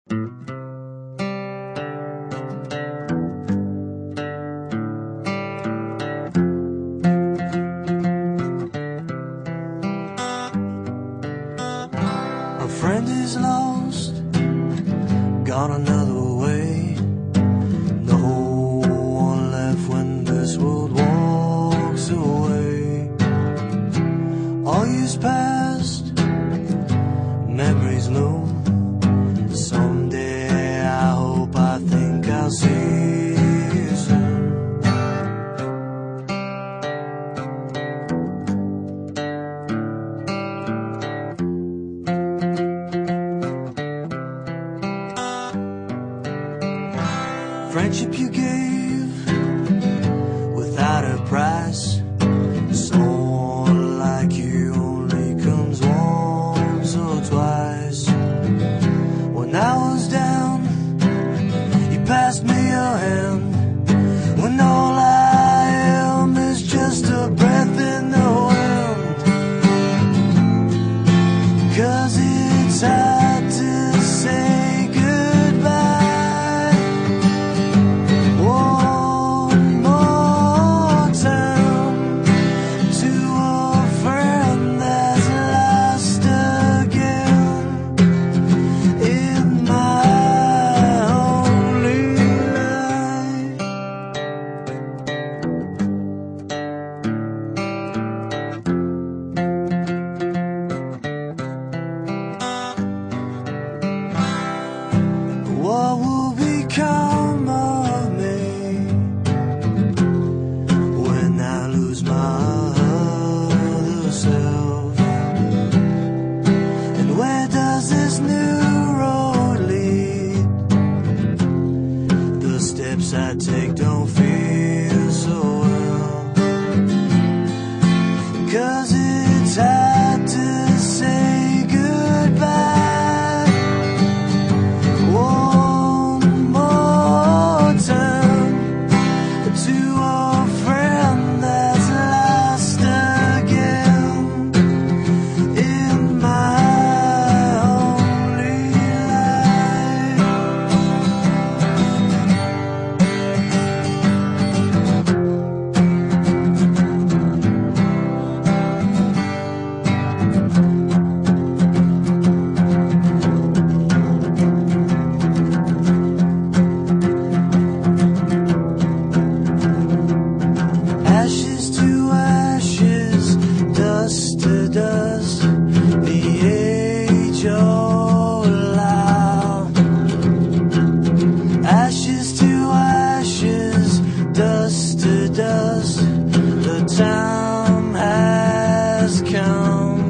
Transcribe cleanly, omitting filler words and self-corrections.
A friend is lost, gone another way. No one left when this world walks away. All years past, memories loom. Someday I hope, I think I'll see you soon. Friendship you gave without a price. Someone like you only comes once or twice. When I was down, you passed me your hand. When all I am is just a breath in the wind. 'Cause it's hard to say what will become of me when I lose my other self? And where does this new road lead? The steps I take don't feel so well. 'Cause it's hard to say goodbye. To a friend that's lost again in my only life. Ashes to ashes, dust to dust, the age-old lie. Ashes to ashes, dust to dust, the time has come.